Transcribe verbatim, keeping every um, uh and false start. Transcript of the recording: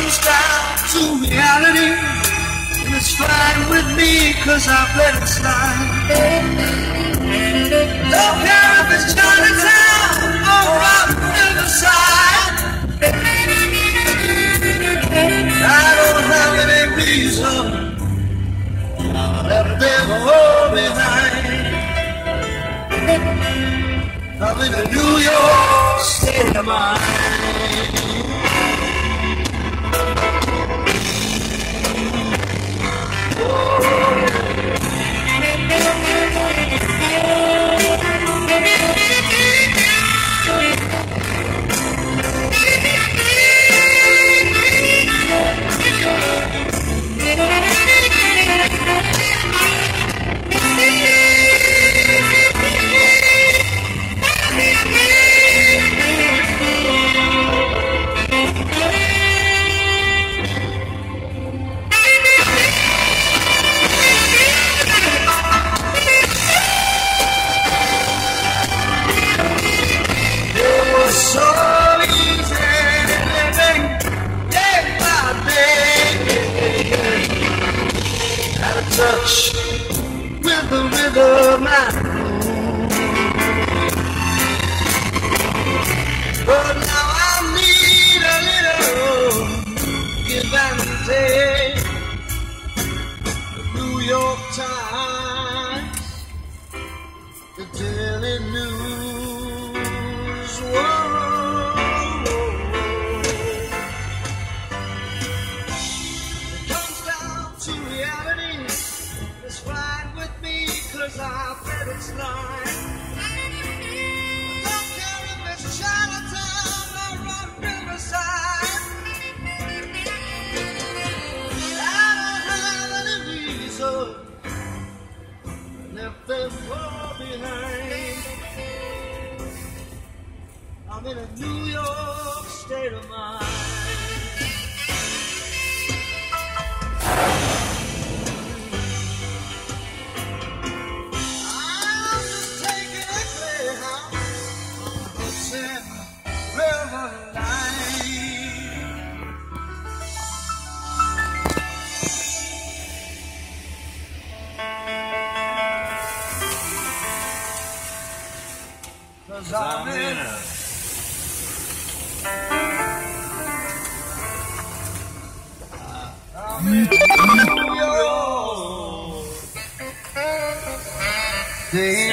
comes down to reality, and it's fine with me, cause I've let it slide. Don't care if it's Chinatown or Rock Riverside. I don't have any reason I'll let them hold behind. I'm in a New York state of mind. Touch with the rhythm I know. But now I need a little give and take. The New York Times, the Daily News, whoa. It comes down to reality. It's fine with me, cause I've let it slide. I don't care if it's Chinatown or Rock Riverside. I don't have any reason left them far behind. I'm in a New York state of mind. Cause I'm in a I'm in New York.